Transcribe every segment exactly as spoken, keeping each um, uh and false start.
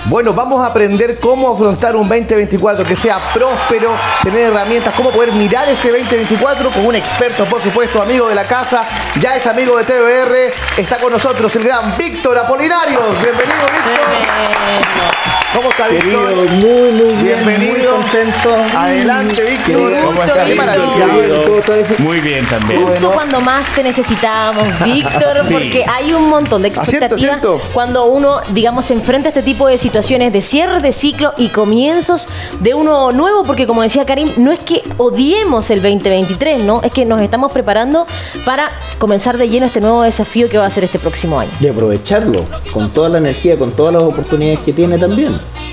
Bueno, vamos a aprender cómo afrontar un veinte veinticuatro que sea próspero, tener herramientas, cómo poder mirar este veinte veinticuatro con un experto, por supuesto, amigo de la casa, ya es amigo de T V R, está con nosotros el gran Víctor Apolinario. Bienvenido, Víctor. ¿Cómo está, Víctor? Muy, muy bien. Bienvenido. Muy contento. Adelante, Víctor. ¿Cómo estás? Qué maravilla. Muy bien también. Justo cuando más te necesitábamos, Víctor, Sí. porque hay un montón de expectativas Asiento, asiento. cuando uno, digamos, se enfrenta a este tipo de situaciones de cierre de ciclo y comienzos de uno nuevo, porque como decía Karim, no es que odiemos el veinte veintitrés, ¿no? Es que nos estamos preparando para comenzar de lleno este nuevo desafío que va a ser este próximo año. Y aprovecharlo con toda la energía, con todas las oportunidades que tiene también.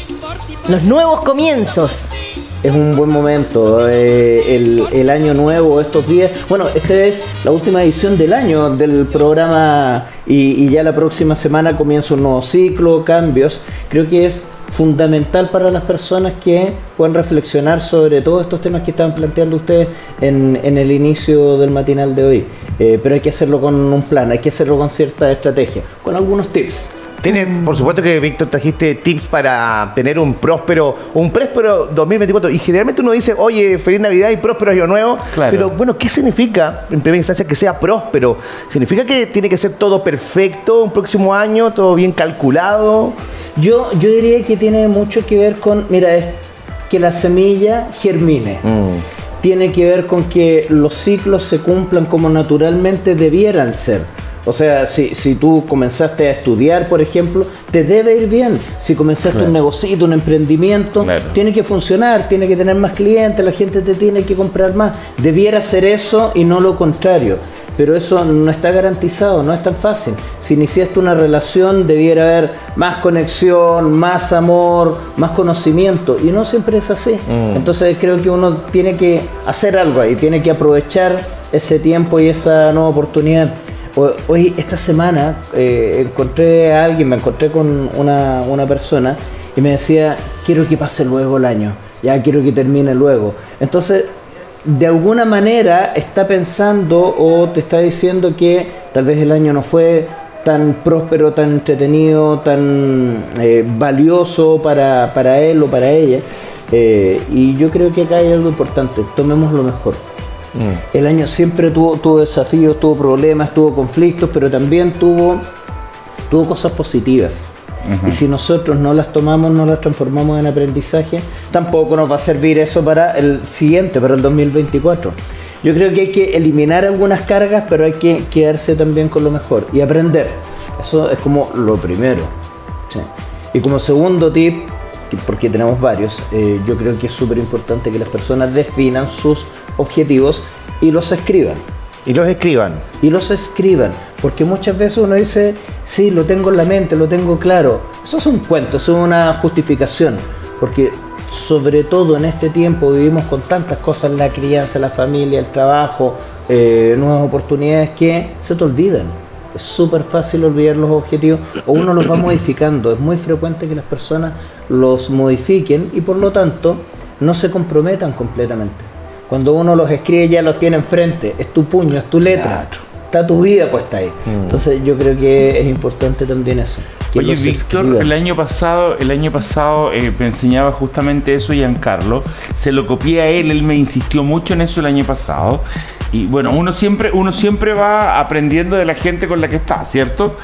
Los nuevos comienzos. Es un buen momento, eh, el, el año nuevo, estos días. Bueno, esta es la última edición del año del programa y, y ya la próxima semana comienza un nuevo ciclo, cambios. Creo que es fundamental para las personas que puedan reflexionar sobre todos estos temas que estaban planteando ustedes en, en el inicio del matinal de hoy. Eh, pero hay que hacerlo con un plan, hay que hacerlo con cierta estrategia, con algunos tips. Tiene, por supuesto que, Víctor, trajiste tips para tener un próspero, un próspero dos mil veinticuatro. Y generalmente uno dice, oye, feliz Navidad y próspero año nuevo. Claro. Pero bueno, ¿qué significa, en primera instancia, que sea próspero? ¿Significa que tiene que ser todo perfecto un próximo año, todo bien calculado? Yo, yo diría que tiene mucho que ver con, mira, es que la semilla germine. Mm. Tiene que ver con que los ciclos se cumplan como naturalmente debieran ser. O sea, si, si tú comenzaste a estudiar, por ejemplo, te debe ir bien. Si comenzaste claro. un negocito, un emprendimiento, claro. tiene que funcionar, tiene que tener más clientes, la gente te tiene que comprar más. Debiera ser eso y no lo contrario. Pero eso no está garantizado, no es tan fácil. Si iniciaste una relación, debiera haber más conexión, más amor, más conocimiento. Y no siempre es así. Mm. Entonces creo que uno tiene que hacer algo ahí, tiene que aprovechar ese tiempo y esa nueva oportunidad. Hoy, esta semana, eh, encontré a alguien, me encontré con una, una persona y me decía, quiero que pase luego el año, ya quiero que termine luego. Entonces, de alguna manera está pensando o te está diciendo que tal vez el año no fue tan próspero, tan entretenido, tan eh, valioso para, para él o para ella. Eh, y yo creo que acá hay algo importante, tomemos lo mejor. Mm. El año siempre tuvo, tuvo desafíos, tuvo problemas, tuvo conflictos, pero también tuvo, tuvo cosas positivas. Uh-huh. Y si nosotros no las tomamos, no las transformamos en aprendizaje, tampoco nos va a servir eso para el siguiente, para el dos mil veinticuatro. Yo creo que hay que eliminar algunas cargas, pero hay que quedarse también con lo mejor y aprender. Eso es como lo primero. Sí. Y como segundo tip, porque tenemos varios, eh, yo creo que es súper importante que las personas definan sus objetivos y los escriban. Y los escriban. Y los escriban, porque muchas veces uno dice, sí, lo tengo en la mente, lo tengo claro. Eso es un cuento, eso es una justificación, porque sobre todo en este tiempo vivimos con tantas cosas, la crianza, la familia, el trabajo, eh, nuevas oportunidades que se te olvidan. Es súper fácil olvidar los objetivos o uno los va modificando. Es muy frecuente que las personas los modifiquen y por lo tanto no se comprometan completamente. Cuando uno los escribe ya los tiene enfrente, es tu puño, es tu letra, claro. Está tu vida puesta ahí. Mm. Entonces yo creo que es importante también eso. Oye, Víctor, el año pasado, el año pasado eh, me enseñaba justamente eso Giancarlo, se lo copié a él, él me insistió mucho en eso el año pasado. Y bueno, uno siempre, uno siempre va aprendiendo de la gente con la que está, ¿cierto?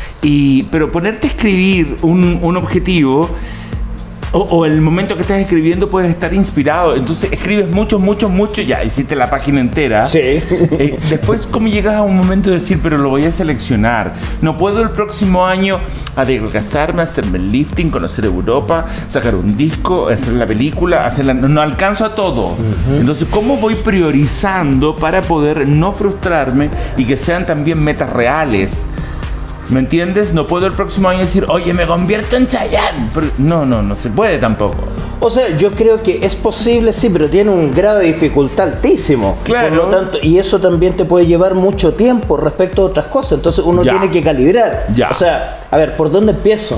Y, pero ponerte a escribir un, un objetivo o, o el momento que estás escribiendo puedes estar inspirado. Entonces escribes mucho, mucho, mucho, ya hiciste la página entera. Sí. Eh, después, ¿cómo llegas a un momento de decir, pero lo voy a seleccionar? No puedo el próximo año a de casarme, hacerme el lifting, conocer Europa, sacar un disco, hacer la película, hacer la... no, no alcanzo a todo. Uh-huh. Entonces, ¿cómo voy priorizando para poder no frustrarme y que sean también metas reales? ¿Me entiendes? No puedo el próximo año decir, oye, me convierto en Chayanne. Pero no, no, no se puede tampoco. O sea, yo creo que es posible, sí, pero tiene un grado de dificultad altísimo. Claro. Por lo tanto, y eso también te puede llevar mucho tiempo respecto a otras cosas. Entonces uno ya. tiene que calibrar. Ya. O sea, a ver, ¿por dónde empiezo?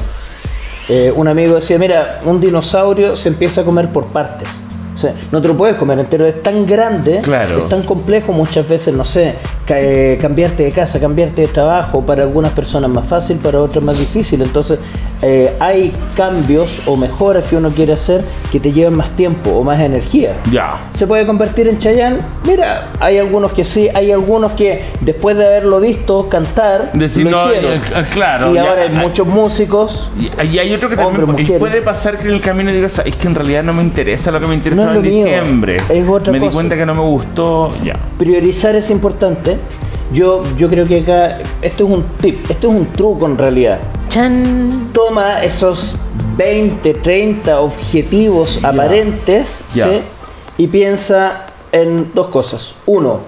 Eh, un amigo decía, mira, un dinosaurio se empieza a comer por partes. O sea, no te lo puedes comer entero, es tan grande, claro. es tan complejo muchas veces, no sé, ca- eh, cambiarte de casa, cambiarte de trabajo, para algunas personas más fácil, para otras más difícil. Entonces eh, hay cambios o mejoras que uno quiere hacer que te llevan más tiempo o más energía. Ya. ¿Se puede convertir en Chayanne? Mira, hay algunos que sí, hay algunos que después de haberlo visto cantar, Decir, lo no, hicieron. eh, eh, claro, y ya, ahora hay hay- muchos músicos. Y, y hay otro que también Hombres, y mujeres. puede pasar que en el camino digas, es que en realidad no me interesa lo que me interesaba No es en lo mío, diciembre. es otra me di cosa. cuenta que no me gustó, ya. Priorizar es importante. Yo, yo creo que acá, esto es un tip, esto es un truco en realidad. Chan. Toma esos veinte, treinta objetivos aparentes, Ya. ¿sí? Y piensa en dos cosas. Uno,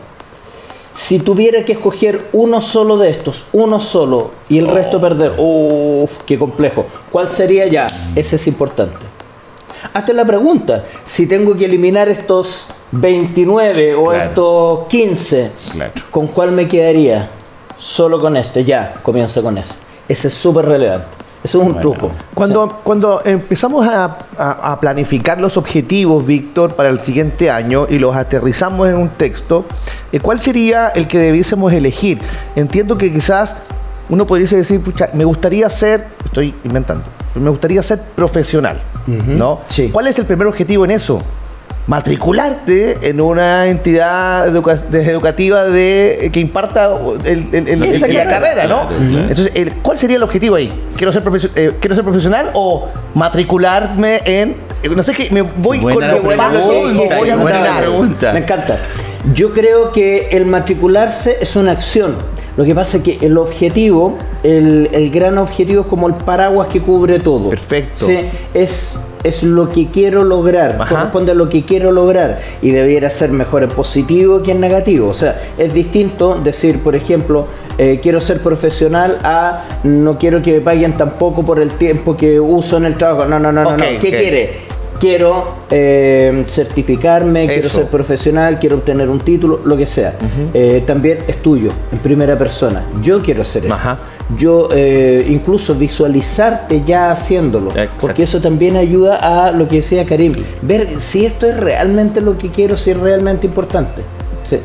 si tuviera que escoger uno solo de estos, uno solo, y el resto perder, uff, qué complejo. ¿Cuál sería? Ya, ese es importante. Hazte la pregunta, si tengo que eliminar estos veintinueve o Claro. estos quince, Claro. ¿con cuál me quedaría? Solo con este, ya, comienza con ese. Ese es súper relevante. Eso es un Bueno. truco. Cuando, cuando empezamos a, a- a planificar los objetivos, Víctor, para el siguiente año y los aterrizamos en un texto, eh, ¿cuál sería el que debiésemos elegir? Entiendo que quizás uno pudiese decir, pucha, me gustaría ser, estoy inventando, pero me gustaría ser profesional, ¿no? Sí. ¿Cuál es el primer objetivo en eso? Matricularte en una entidad educa- de- educativa de, que imparta el, el- el- Esa el- la carrera. carrera, ¿no? Claro, claro. Entonces, el- ¿cuál sería el objetivo ahí? ¿Quiero ser, profesio- eh, ¿quiero ser profesional o matricularme en... eh, No sé qué, me voy Buena con la los pregunta, pasos o voy al buena la final? pregunta. Me encanta. Yo creo que el matricularse es una acción. Lo que pasa es que el objetivo, el, el gran objetivo es como el paraguas que cubre todo. Perfecto. Sí, es, es lo que quiero lograr, Ajá. corresponde a lo que quiero lograr y debiera ser mejor en positivo que en negativo. O sea, es distinto decir, por ejemplo, eh, quiero ser profesional a no quiero que me paguen tampoco por el tiempo que uso en el trabajo. No, no, no, no, Ok, no. ¿Qué ok. quiere? Quiero eh, certificarme, quiero Eso. ser profesional, quiero obtener un título, lo que sea. Eh, también es tuyo, en primera persona. Yo quiero hacer eso. Ajá. Yo eh, incluso visualizarte ya haciéndolo. Exacto. Porque eso también ayuda a lo que decía Karim. Ver si esto es realmente lo que quiero, si es realmente importante. Sí.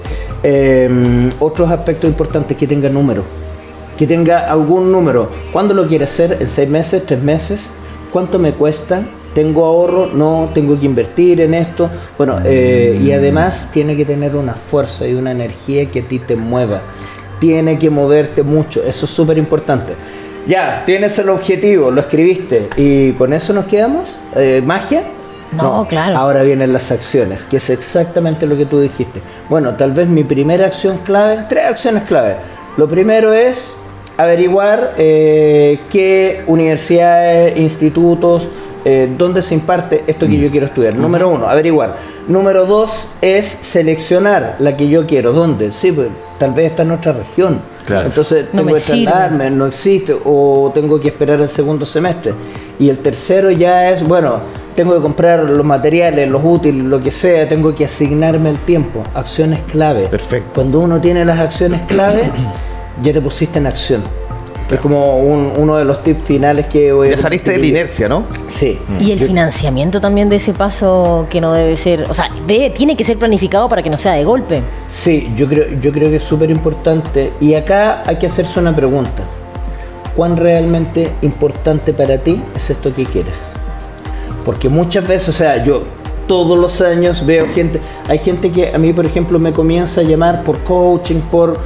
Eh, otros aspectos importantes, que tenga número. Que tenga algún número. ¿Cuándo lo quiere hacer? ¿En seis meses? ¿Tres meses? ¿Cuánto me cuesta? ¿Tengo ahorro? No, tengo que invertir en esto. Bueno, eh, y además tiene que tener una fuerza y una energía que a ti te mueva. Tiene que moverte mucho, eso es súper importante. Ya, tienes el objetivo, lo escribiste y con eso nos quedamos. Eh, ¿Magia? No, claro. Ahora vienen las acciones, que es exactamente lo que tú dijiste. Bueno, tal vez mi primera acción clave, tres acciones clave. Lo primero es averiguar eh, qué universidades, institutos, eh, dónde se imparte esto que yo quiero estudiar. Número uno, averiguar. Número dos es seleccionar la que yo quiero. ¿Dónde? Sí, pues tal vez está en otra región. Claro. Entonces No tengo me que trasladarme, no existe, o tengo que esperar el segundo semestre. Y el tercero ya es, bueno, tengo que comprar los materiales, los útiles, lo que sea, tengo que asignarme el tiempo. Acciones clave. Perfecto. Cuando uno tiene las acciones clave, ya te pusiste en acción. Es como un- uno de los tips finales que voy a Ya saliste de la inercia, ¿no? Sí. Y el Yo- financiamiento también de ese paso que no debe ser, o sea, debe- tiene que ser planificado para que no sea de golpe. Sí, yo creo, yo creo que es súper importante. Y acá hay que hacerse una pregunta. ¿Cuán realmente importante para ti es esto que quieres? Porque muchas veces, o sea, yo todos los años veo gente, hay gente que a mí, por ejemplo, me comienza a llamar por coaching, por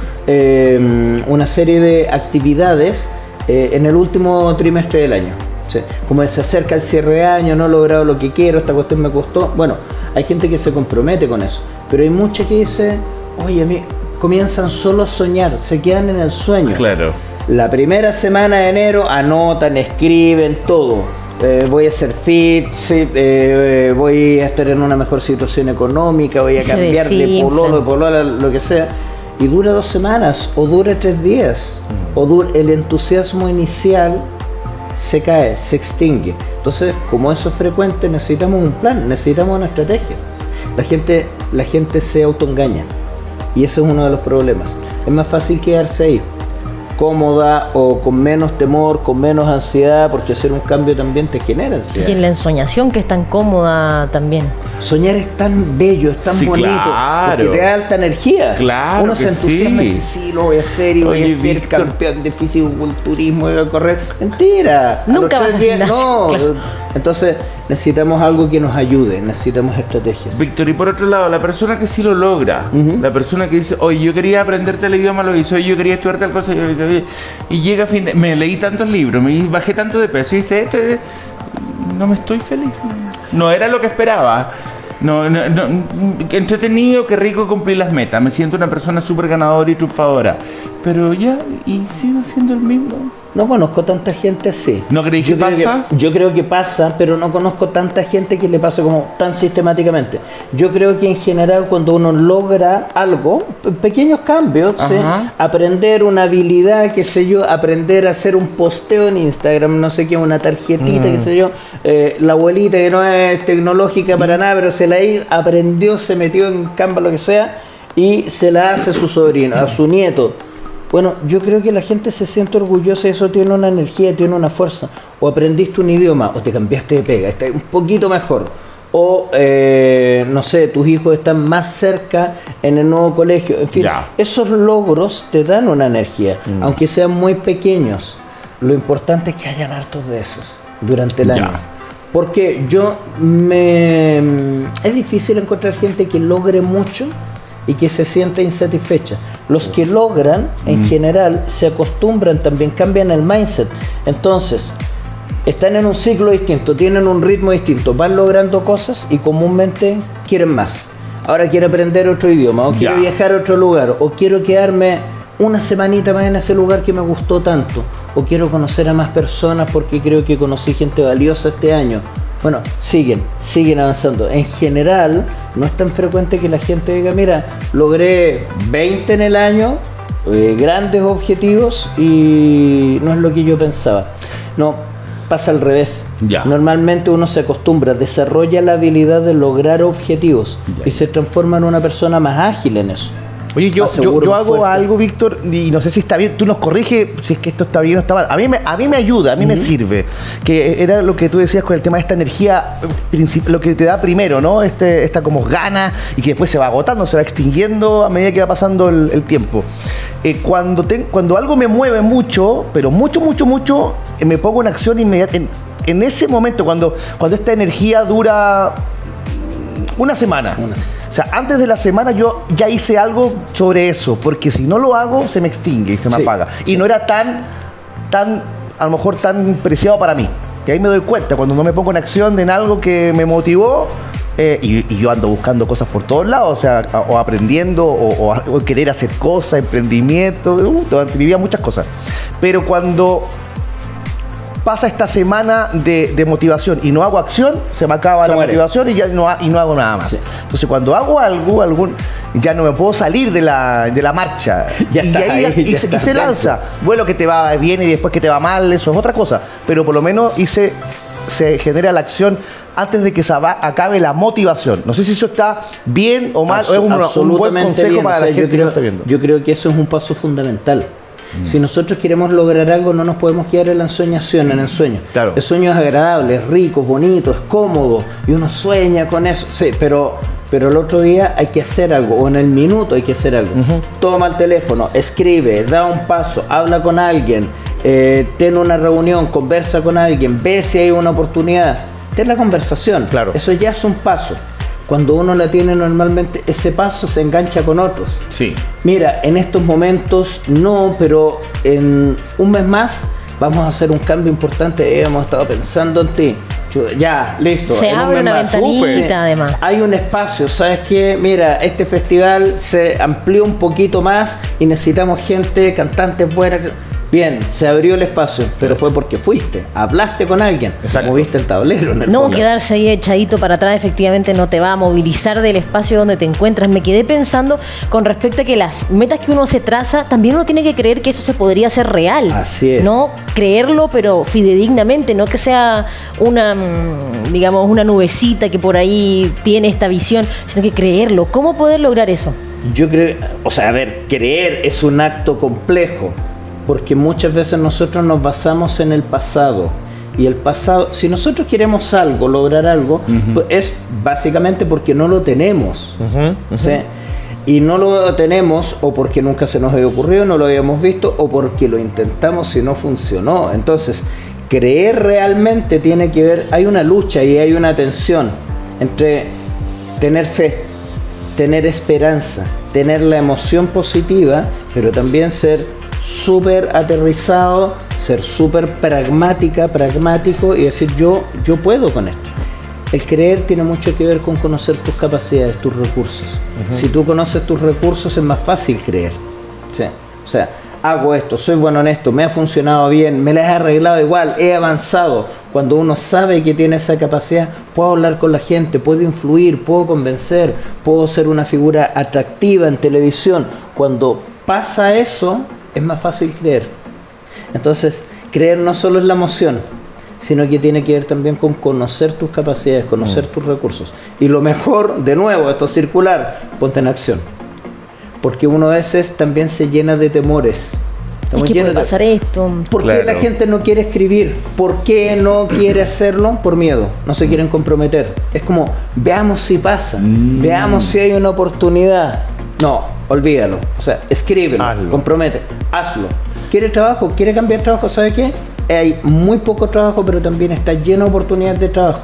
eh, una serie de actividades eh, en el último trimestre del año. Sí. Como se acerca el cierre de año, no he logrado lo que quiero, esta cuestión me costó. Bueno, hay gente que se compromete con eso, pero hay mucha que dice, oye, a mí comienzan solo a soñar, se quedan en el sueño. Claro. La primera semana de enero anotan, escriben todo. Eh, voy a ser fit, sí, eh, eh, voy a estar en una mejor situación económica, voy a Se cambiar de desinflan. pololo, de polola, lo que sea. Y dura dos semanas, o dura tres días, o dura, el entusiasmo inicial se cae, se extingue. Entonces, como eso es frecuente, necesitamos un plan, necesitamos una estrategia. La gente, la gente se autoengaña y eso es uno de los problemas. Es más fácil quedarse ahí. cómoda o con menos temor, con menos ansiedad, porque hacer un cambio también te genera ansiedad. Y en la ensoñación, que es tan cómoda también. Soñar es tan bello, es tan Sí, bonito, claro. porque te da alta energía. Claro Uno que se entusiasma sí. y dice, sí, lo voy a hacer y voy Oye, a ser Víctor. campeón de fisiculturismo y voy a correr. Mentira. Nunca A los vas tres al días- gimnasio, No. claro. Entonces necesitamos algo que nos ayude, necesitamos estrategias. Víctor, y por otro lado, la persona que sí lo logra, Ujú. la persona que dice, oye, yo quería aprender tal idioma, lo hizo, oye, yo quería estudiar tal cosa, yo lo hice", y llega a fin de, me leí tantos libros, me bajé tanto de peso, y dice, este, no me estoy feliz, no era lo que esperaba. No, no, no, qué entretenido, qué rico cumplir las metas, me siento una persona súper ganadora y triunfadora, pero ya, y sigo siendo el mismo. No conozco tanta gente así. ¿No creéis que Yo creo pasa? yo creo que pasa, pero no conozco tanta gente que le pase como tan sistemáticamente. Yo creo que en general cuando uno logra algo, pe- pequeños cambios, ¿sí? Ajá. Aprender una habilidad, qué sé yo, aprender a hacer un posteo en Instagram, no sé qué, una tarjetita, qué sé yo, eh, la abuelita que no es tecnológica para nada, pero se la hi- aprendió, se metió en Canva, lo que sea, y se la hace a su sobrino, a su nieto. Bueno, yo creo que la gente se siente orgullosa y eso tiene una energía, tiene una fuerza. O aprendiste un idioma, o te cambiaste de pega, está un poquito mejor. O, eh, no sé, tus hijos están más cerca en el nuevo colegio. En fin, Ya. esos logros te dan una energía, aunque sean muy pequeños. Lo importante es que hayan hartos de esos durante el Ya. año. Porque yo me... Es difícil encontrar gente que logre mucho y que se sienta insatisfecha. Los que logran, en general, se acostumbran también, cambian el mindset. Entonces, están en un ciclo distinto, tienen un ritmo distinto, van logrando cosas y comúnmente quieren más. Ahora quiero aprender otro idioma, o quiero Ya. viajar a otro lugar, o quiero quedarme una semanita más en ese lugar que me gustó tanto, o quiero conocer a más personas porque creo que conocí gente valiosa este año. Bueno, siguen, siguen avanzando. En general, no es tan frecuente que la gente diga, mira, logré veinte en el año, eh, grandes objetivos y no es lo que yo pensaba. No, pasa al revés. Ya. Normalmente uno se acostumbra, desarrolla la habilidad de lograr objetivos Ya. y se transforma en una persona más ágil en eso. Oye, yo, Más yo, seguro, yo más hago fuerte. algo, Víctor, y no sé si está bien, tú nos corriges si es que esto está bien o está mal. A mí me, a mí me ayuda, a mí me sirve. Que era lo que tú decías con el tema de esta energía, eh, princip- lo que te da primero, ¿no? Este, esta como gana y que después se va agotando, se va extinguiendo a medida que va pasando el, el tiempo. Eh, cuando, ten- cuando algo me mueve mucho, pero mucho, mucho, mucho, eh, me pongo en acción inmediata. En, en ese momento, cuando, cuando esta energía dura una semana. Una semana. O sea, antes de la semana yo ya hice algo sobre eso, porque si no lo hago, se me extingue y se me Sí, apaga. sí. Y no era tan, tan, a lo mejor tan preciado para mí. Y ahí me doy cuenta, cuando no me pongo en acción en algo que me motivó, eh, y, y yo ando buscando cosas por todos lados, o sea, a- o aprendiendo, o, o- o querer hacer cosas, emprendimiento, uh, durante mi vida muchas cosas. Pero cuando pasa esta semana de, de motivación y no hago acción, se me acaba Se la muere. motivación y ya no, ha- y no hago nada más. Sí. Entonces cuando hago algo, algún, ya no me puedo salir de la, de la marcha. Ya y estás ahí ahí, y ya se, y estás se dentro. lanza. Bueno, que te va bien y después que te va mal, eso es otra cosa. Pero por lo menos hice, se genera la acción antes de que se aba- acabe la motivación. No sé si eso está bien o mal, o es un, un buen Absolutamente consejo bien. para O sea, la gente yo que creo, lo está viendo. yo creo que eso es un paso fundamental. Si nosotros queremos lograr algo, no nos podemos quedar en la ensoñación, en el sueño. Claro. El sueño es agradable, es rico, es bonito, es cómodo y uno sueña con eso. Sí, pero, pero el otro día hay que hacer algo, o en el minuto hay que hacer algo. Toma el teléfono, escribe, da un paso, habla con alguien, eh, ten una reunión, conversa con alguien, ve si hay una oportunidad. Ten la conversación. Claro. Eso ya es un paso. Cuando uno la tiene normalmente, ese paso se engancha con otros. Sí. Mira, en estos momentos no, pero en un mes más vamos a hacer un cambio importante. Hemos estado pensando en ti. Chuta, ya, listo. Se en un abre mes una más. ventanita, Súper. además. Hay un espacio, ¿sabes qué? Mira, este festival se amplió un poquito más y necesitamos gente, cantantes buenas. Bien, se abrió el espacio, pero fue porque fuiste, hablaste con alguien, Exacto. moviste el tablero en el No fondo. quedarse ahí echadito para atrás efectivamente no te va a movilizar del espacio donde te encuentras. Me quedé pensando con respecto a que las metas que uno se traza, también uno tiene que creer que eso se podría hacer real. Así es. No creerlo, pero fidedignamente, no que sea una, mm, digamos, una nubecita que por ahí tiene esta visión, sino que creerlo. ¿Cómo poder lograr eso? Yo creo, o sea, a ver, creer es un acto complejo, porque muchas veces nosotros nos basamos en el pasado. Y el pasado, si nosotros queremos algo, lograr algo, uh-huh. pues es básicamente porque no lo tenemos. Uh-huh, uh-huh. ¿Sí? Y no lo tenemos o porque nunca se nos había ocurrido, no lo habíamos visto, o porque lo intentamos y no funcionó. Entonces, creer realmente tiene que ver, hay una lucha y hay una tensión entre tener fe, tener esperanza, tener la emoción positiva, pero también ser súper aterrizado, ser súper pragmática, pragmático y decir yo, yo puedo con esto. El creer tiene mucho que ver con conocer tus capacidades, tus recursos. Uh-huh. Si tú conoces tus recursos es más fácil creer. ¿Sí? O sea, hago esto, soy bueno en esto, me ha funcionado bien, me las he arreglado igual, he avanzado. Cuando uno sabe que tiene esa capacidad, puedo hablar con la gente, puedo influir, puedo convencer, puedo ser una figura atractiva en televisión. Cuando pasa eso, es más fácil creer. Entonces, creer no solo es la emoción, sino que tiene que ver también con conocer tus capacidades, conocer mm. tus recursos. Y lo mejor, de nuevo, esto es circular, ponte en acción. Porque uno a veces también se llena de temores. Es que puede pasar esto. ¿Por claro. qué la gente no quiere escribir? ¿Por qué no quiere hacerlo? Por miedo. No se quieren comprometer. Es como, veamos si pasa, mm. veamos si hay una oportunidad. No, olvídalo. O sea, escríbelo, hazlo. Compromete, hazlo. ¿Quiere trabajo? ¿Quiere cambiar trabajo? ¿Sabe qué? Hay muy poco trabajo, pero también está lleno de oportunidades de trabajo.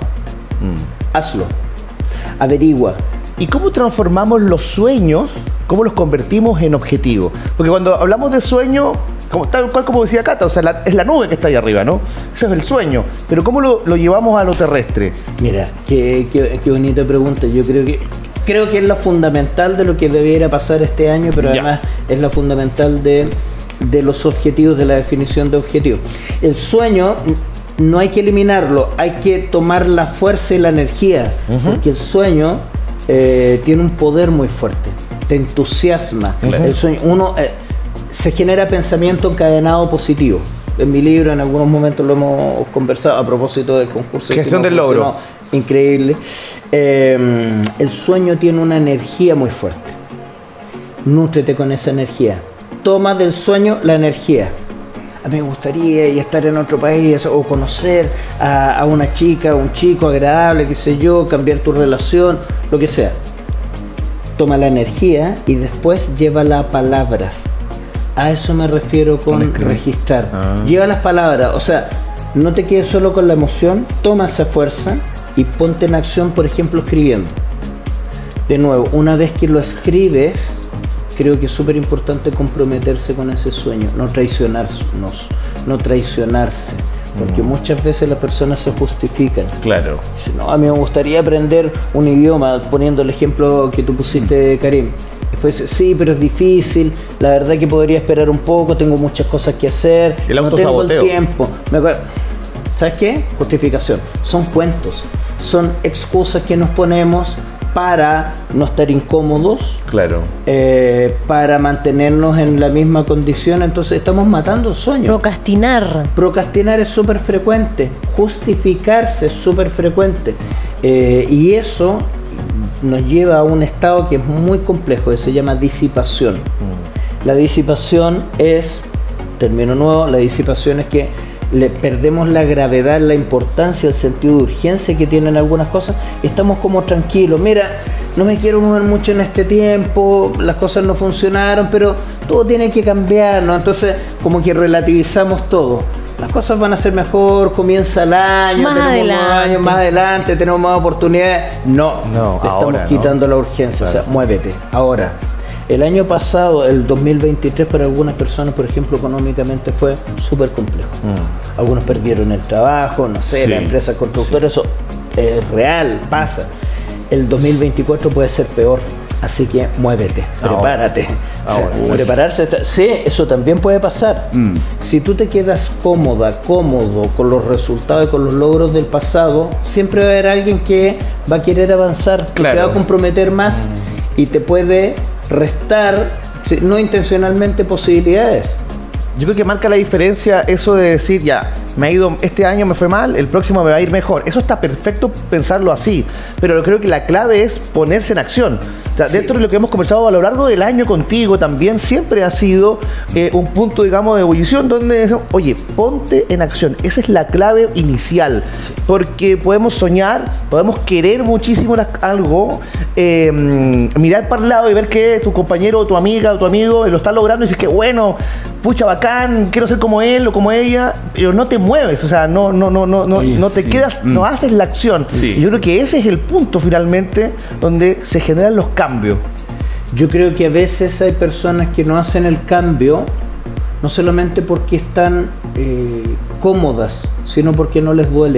Mm. Hazlo. Averigua. ¿Y cómo transformamos los sueños? ¿Cómo los convertimos en objetivos? Porque cuando hablamos de sueño, como, tal cual como decía Cata, o sea, la, es la nube que está ahí arriba, ¿no? Ese es el sueño. Pero ¿cómo lo, lo llevamos a lo terrestre? Mira, qué, qué, qué bonita pregunta. Yo creo que creo que es lo fundamental de lo que debiera pasar este año, pero ya. además es lo fundamental de, de los objetivos, de la definición de objetivos. El sueño no hay que eliminarlo, hay que tomar la fuerza y la energía, uh-huh. porque el sueño eh, tiene un poder muy fuerte, te entusiasma. Uh-huh. El sueño, uno eh, se genera pensamiento encadenado positivo. En mi libro en algunos momentos lo hemos conversado a propósito del concurso de Gestión del Logro. Increíble. Eh, el sueño tiene una energía muy fuerte. Nútrete con esa energía. Toma del sueño la energía. A mí me gustaría estar en otro país o conocer a, a una chica, un chico agradable, qué sé yo, cambiar tu relación, lo que sea. Toma la energía y después llévala a palabras. A eso me refiero con registrar. Ah. Lleva las palabras, o sea, no te quedes solo con la emoción, toma esa fuerza y ponte en acción, por ejemplo, escribiendo. De nuevo, una vez que lo escribes, creo que es súper importante comprometerse con ese sueño, no traicionarnos, no traicionarse, porque mm. muchas veces las personas se justifican. Claro. Dicen, no, a mí me gustaría aprender un idioma, poniendo el ejemplo que tú pusiste, Karim. Después, sí, pero es difícil, la verdad que podría esperar un poco, tengo muchas cosas que hacer, el no tengo el tiempo. Me acuerdo. ¿Sabes qué? Justificación. Son cuentos, son excusas que nos ponemos para no estar incómodos, claro, eh, para mantenernos en la misma condición. Entonces estamos matando sueños. Procrastinar. Procrastinar es súper frecuente, justificarse es súper frecuente, eh, y eso nos lleva a un estado que es muy complejo, que se llama disipación. Mm. La disipación es, término nuevo, la disipación es que le perdemos la gravedad, la importancia, el sentido de urgencia que tienen algunas cosas y estamos como tranquilos. Mira, no me quiero mover mucho en este tiempo, las cosas no funcionaron, pero todo tiene que cambiar, ¿no? Entonces, como que relativizamos todo. Las cosas van a ser mejor, comienza el año, más tenemos adelante. más años más adelante, tenemos más oportunidades. No, no te ahora, estamos quitando ¿no? la urgencia, Claro. o sea, muévete, ahora. El año pasado, el dos mil veintitrés, para algunas personas, por ejemplo, económicamente fue súper complejo. Mm. Algunos perdieron el trabajo, no sé, sí. las empresas constructoras, sí. Eso es real, pasa. El dos mil veinticuatro puede ser peor, así que muévete, ahora. Prepárate. Ahora. O sea, prepararse, sí, eso también puede pasar. Mm. Si tú te quedas cómoda, cómodo con los resultados y con los logros del pasado, siempre va a haber alguien que va a querer avanzar, que claro. se va a comprometer más mm. y te puede restar, no intencionalmente, posibilidades. Yo creo que marca la diferencia eso de decir, ya, me ha ido, este año me fue mal, el próximo me va a ir mejor. Eso está perfecto pensarlo así, pero creo que la clave es ponerse en acción. O sea, sí. Dentro de lo que hemos conversado a lo largo del año contigo, también siempre ha sido eh, un punto, digamos, de ebullición donde decimos, oye, ponte en acción. Esa es la clave inicial, porque podemos soñar, podemos querer muchísimo las, algo, eh, mirar para el lado y ver que tu compañero o tu amiga o tu amigo lo está logrando y dices que bueno, pucha, bacán, quiero ser como él o como ella, pero no te mueves, o sea, no, no, no, no, no, Oye, no te sí. quedas, mm. no haces la acción. Sí. Y yo creo que ese es el punto finalmente donde se generan los cambios. Yo creo que a veces hay personas que no hacen el cambio, no solamente porque están eh, cómodas, sino porque no les duele.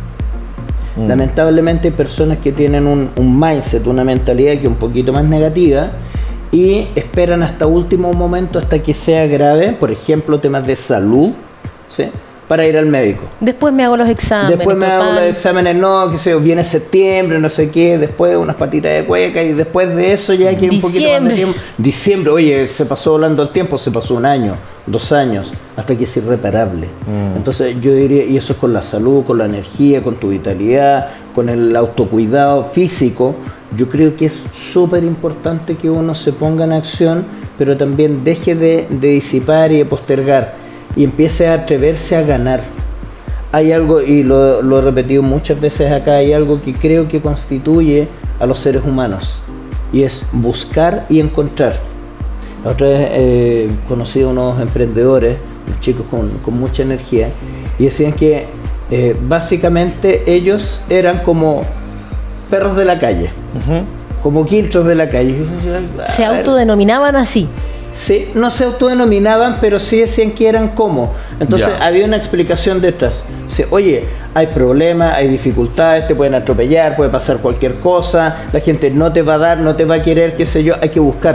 Mm. Lamentablemente hay personas que tienen un, un mindset, una mentalidad que es un poquito más negativa y esperan hasta último momento, hasta que sea grave, por ejemplo, temas de salud, ¿sí?, para ir al médico. Después me hago los exámenes. Después me total. hago los exámenes, no, que sé yo, viene septiembre, no sé qué, después unas patitas de cueca y después de eso ya que un poquito más de tiempo. Diciembre, oye, se pasó volando el tiempo, se pasó un año, dos años, hasta que es irreparable. Mm. Entonces yo diría, y eso es con la salud, con la energía, con tu vitalidad, con el autocuidado físico. Yo creo que es súper importante que uno se ponga en acción, pero también deje de, de disipar y de postergar y empiece a atreverse a ganar. Hay algo, y lo, lo he repetido muchas veces acá, hay algo que creo que constituye a los seres humanos y es buscar y encontrar. La otra vez eh, conocí a unos emprendedores, unos chicos con, con mucha energía, y decían que eh, básicamente ellos eran como perros de la calle, uh-huh. como quiltros de la calle. Se autodenominaban así. Sí, no se autodenominaban, pero sí decían que eran como. Entonces ya. Había una explicación detrás. Sí, oye, hay problemas, hay dificultades, te pueden atropellar, puede pasar cualquier cosa, la gente no te va a dar, no te va a querer, qué sé yo, hay que buscar.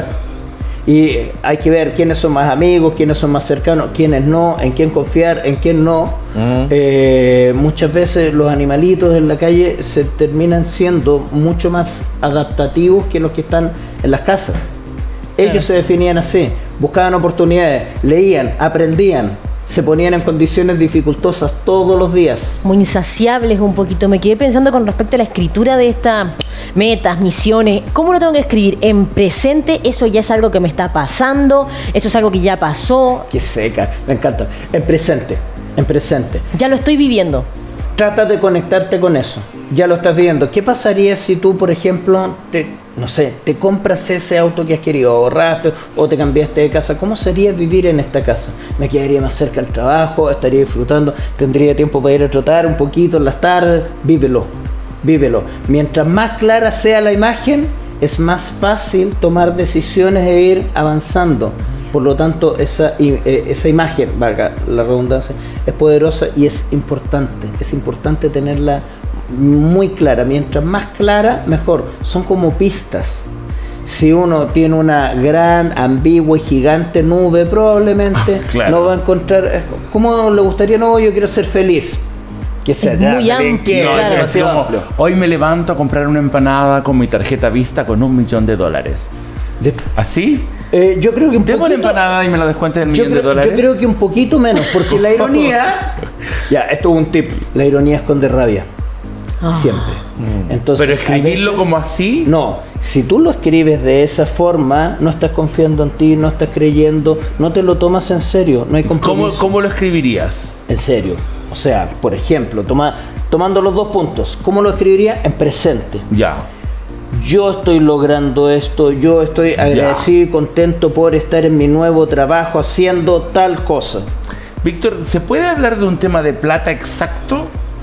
Y hay que ver quiénes son más amigos, quiénes son más cercanos, quiénes no, en quién confiar, en quién no. Uh-huh. Eh, muchas veces los animalitos en la calle se terminan siendo mucho más adaptativos que los que están en las casas. Ellos claro. se definían así, buscaban oportunidades, leían, aprendían, se ponían en condiciones dificultosas todos los días. Muy insaciables un poquito. Me quedé pensando con respecto a la escritura de estas metas, misiones. ¿Cómo lo tengo que escribir? ¿En presente? ¿Eso ya es algo que me está pasando? ¿Eso es algo que ya pasó? Qué seca, me encanta. En presente, en presente. Ya lo estoy viviendo. Trata de conectarte con eso. Ya lo estás viendo. ¿Qué pasaría si tú, por ejemplo, te, no sé, te compras ese auto que has querido, ahorraste o te cambiaste de casa? ¿Cómo sería vivir en esta casa? Me quedaría más cerca del trabajo, estaría disfrutando, tendría tiempo para ir a trotar un poquito en las tardes. Vívelo, vívelo. Mientras más clara sea la imagen, es más fácil tomar decisiones e ir avanzando. Por lo tanto, esa, esa imagen, valga la redundancia, es poderosa y es importante. Es importante tenerla muy clara. Mientras más clara, mejor. Son como pistas. Si uno tiene una gran, ambigua y gigante nube, probablemente claro. no va a encontrar. ¿Cómo le gustaría? No, yo quiero ser feliz. Que sea es muy amplio. No, claro. es como, hoy me levanto a comprar una empanada con mi tarjeta Vista con un millón de dólares. De, ¿Así? Eh, yo creo que un Tengo poquito, una empanada y me la descuente del millón creo, de dólares. Yo creo que un poquito menos, porque la ironía. Ya, esto es un tip. La ironía esconde rabia. Ah. Siempre. Mm. Entonces, pero escribirlo veces, como así. No, si tú lo escribes de esa forma, no estás confiando en ti, no estás creyendo, no te lo tomas en serio, no hay compromiso. ¿Cómo, cómo lo escribirías? En serio. O sea, por ejemplo, toma, tomando los dos puntos, ¿cómo lo escribiría? En presente. Ya. Yo estoy logrando esto, yo estoy agradecido y contento por estar en mi nuevo trabajo haciendo tal cosa. Víctor, ¿se puede hablar de un tema de plata exacto?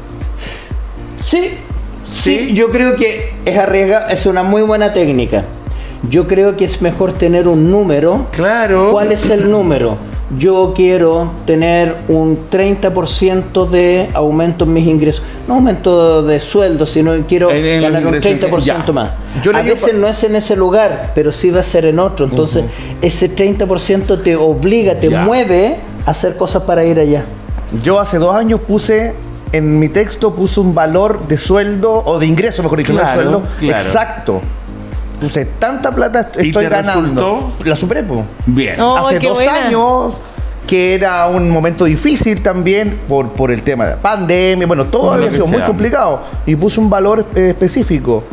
Sí, sí, sí, yo creo que es arriesgado, es una muy buena técnica. Yo creo que es mejor tener un número. Claro. ¿Cuál es el número? Yo quiero tener un treinta por ciento de aumento en mis ingresos. No aumento de sueldo, sino quiero en, en ganar un treinta por ciento más. Yo a veces pa- no es en ese lugar, pero sí va a ser en otro. Entonces, uh-huh. ese treinta por ciento te obliga, te ya. mueve a hacer cosas para ir allá. Yo hace dos años puse, en mi texto puse un valor de sueldo, o de ingreso, mejor dicho, claro, no de sueldo, claro. exacto. Puse tanta plata estoy ganando. Resultó? La superé, po. Bien. Oh, hace dos buena. años que era un momento difícil también por, por el tema de la pandemia, bueno, todo Como lo había que sido muy sea. complicado y puso un valor eh, específico.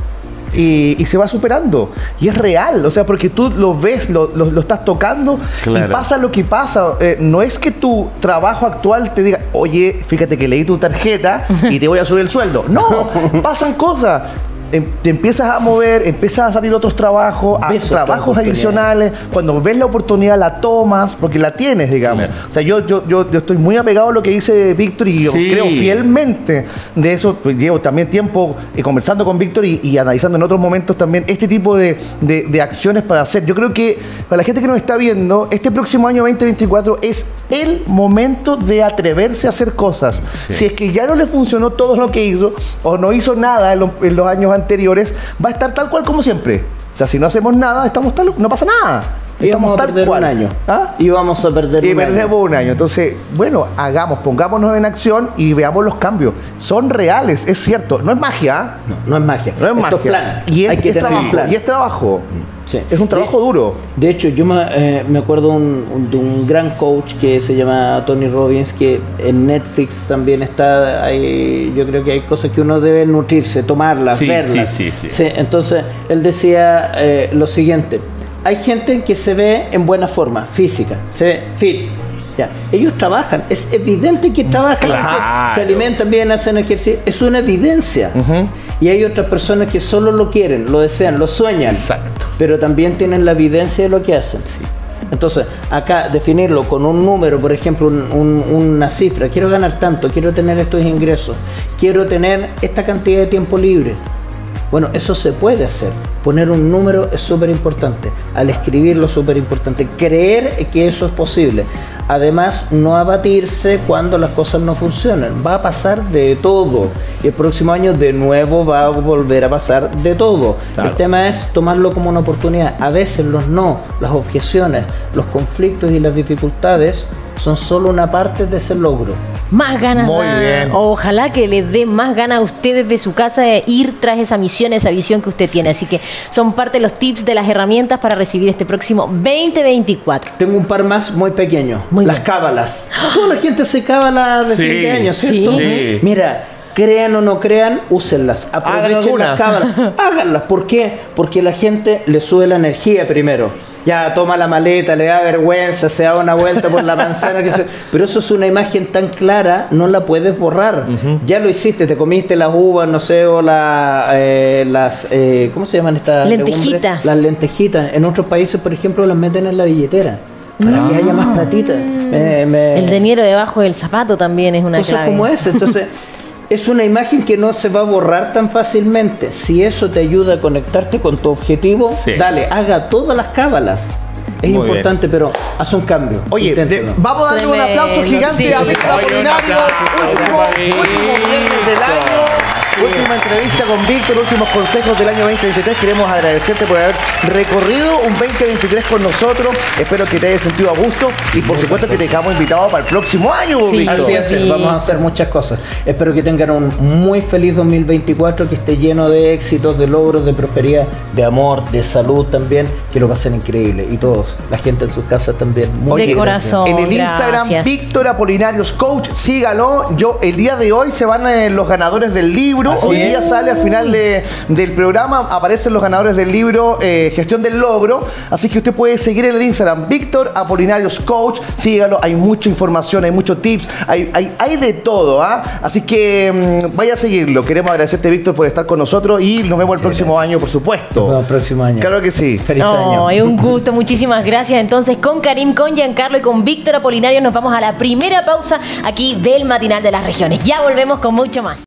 Y, y se va superando. Y es real, o sea, porque tú lo ves, lo, lo, lo estás tocando Claro. y pasa lo que pasa. Eh, no es que tu trabajo actual te diga, oye, fíjate que leí tu tarjeta y te voy a subir el sueldo. No, pasan cosas. Em- Te empiezas a mover, empiezas a salir otros trabajos, a Ves otras trabajos oportunidades. adicionales. Cuando ves la oportunidad, la tomas, porque la tienes, digamos. Claro. O sea, yo, yo, yo, yo estoy muy apegado a lo que dice Víctor y yo Sí. creo fielmente de eso. Pues llevo también tiempo eh, conversando con Víctor y, y analizando en otros momentos también este tipo de, de- de acciones para hacer. Yo creo que para la gente que nos está viendo, este próximo año veinte veinticuatro es el momento de atreverse a hacer cosas. Sí. Si es que ya no le funcionó todo lo que hizo o no hizo nada en, lo- en los años anteriores, va a estar tal cual como siempre. O sea, si no hacemos nada, estamos tal, no pasa nada. Y vamos a tal perder cual. un año. ¿Ah? Y vamos a perder Y un año. perdemos un año. Entonces, bueno, hagamos, pongámonos en acción y veamos los cambios. Son reales, es cierto. No es magia. ¿ah? No, no es magia. No es Esto magia. es plan. Y es, Hay que es tener trabajo. un plan. Y es trabajo. Sí. Es un trabajo de, duro. De hecho, yo me, eh, me acuerdo un- un- de un gran coach que se llama Tony Robbins, que en Netflix también está. Hay, yo creo que hay cosas que uno debe nutrirse, tomarlas, Sí, verlas. sí, sí, sí. Entonces, él decía eh, lo siguiente: hay gente que se ve en buena forma física, se ve fit. Ya. Ellos trabajan, es evidente que trabajan, Claro. se, se alimentan bien, hacen ejercicio, es una evidencia. Y hay otras personas que solo lo quieren, lo desean, lo sueñan, Exacto. pero también tienen la evidencia de lo que hacen. Entonces, acá definirlo con un número, por ejemplo, un- un- una cifra, quiero ganar tanto, quiero tener estos ingresos, quiero tener esta cantidad de tiempo libre. Bueno, eso se puede hacer. Poner un número es súper importante. Al escribirlo es súper importante. Creer que eso es posible. Además, no abatirse cuando las cosas no funcionan. Va a pasar de todo. Y el próximo año de nuevo va a volver a pasar de todo. Claro. El tema es tomarlo como una oportunidad. A veces los no, las objeciones, los conflictos y las dificultades son solo una parte de ese logro. Más ganas. Muy da. bien. Ojalá que les dé más ganas a ustedes de su casa de ir tras esa misión, esa visión que usted tiene. Así que son parte de los tips, de las herramientas para recibir este próximo veinte veinticuatro. Tengo un par más muy pequeños. Muy las bien. cábalas. Toda la gente se cábala de Sí, fin de año, ¿cierto? sí. Mira, crean o no crean, úsenlas. Aprovechen alguna. las cábalas. Háganlas. ¿Por qué? Porque la gente le sube la energía primero. Ya toma la maleta, le da vergüenza, se da una vuelta por la manzana. Que se... Pero eso es una imagen tan clara, no la puedes borrar. Ya lo hiciste, te comiste las uvas, no sé, o la, eh, las. Eh, ¿Cómo se llaman estas Lentejitas. legumbres? Las lentejitas. En otros países, por ejemplo, las meten en la billetera para que haya más platita. Me- me- El dinero debajo del zapato también es una Cosas clave. como esa. Entonces, es una imagen que no se va a borrar tan fácilmente. Si eso te ayuda a conectarte con tu objetivo, Sí. dale, haga todas las cábalas. Es Muy importante, pero haz un cambio. Oye, de- Inténtelo. vamos a darle un Tremendo, aplauso gigante sí. a Víctor Oye, un Apolinario. aplauso, Último, para Víctor. último viernes del año. Última entrevista con Víctor, últimos consejos del año veinte veintitrés. Queremos agradecerte por haber recorrido un veinte veintitrés con nosotros. Espero que te hayas sentido a gusto y por supuesto que te dejamos invitado para el próximo año, Sí. Víctor. Así es, Sí. vamos a hacer muchas cosas. Espero que tengan un muy feliz dos mil veinticuatro, que esté lleno de éxitos, de logros, de prosperidad, de amor, de salud también, que lo pasen increíble. Y todos, la gente en sus casas también. Muy De bien. corazón. En el Instagram, gracias. Víctor Apolinarios Coach, sígalo. Yo, el día de hoy se van eh, los ganadores del libro. Así hoy es. día sale al final de- del programa, aparecen los ganadores del libro eh, Gestión del Logro. Así que usted puede seguir en el Instagram, Víctor Apolinarios Coach, sígalo. Hay mucha información, hay muchos tips, hay, hay, hay de todo. ¿ah? Así que mm, vaya a seguirlo. Queremos agradecerte, Víctor, por estar con nosotros y nos vemos el próximo año, por supuesto. Nos vemos el próximo año. Claro que sí. Feliz No, año. es un gusto, muchísimas gracias. Entonces, con Karim, con Giancarlo y con Víctor Apolinario nos vamos a la primera pausa aquí del Matinal de las Regiones. Ya volvemos con mucho más.